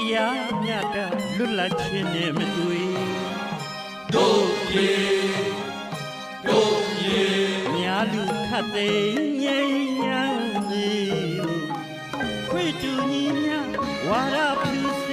တရားမြတ်တာလွတ်လပ်ခြင်းနဲ့မတွေ့တို့ပြေများလူခတ်သိမ်းငြိမ်းချမ်းစေခွေတူညီများဝါရပြု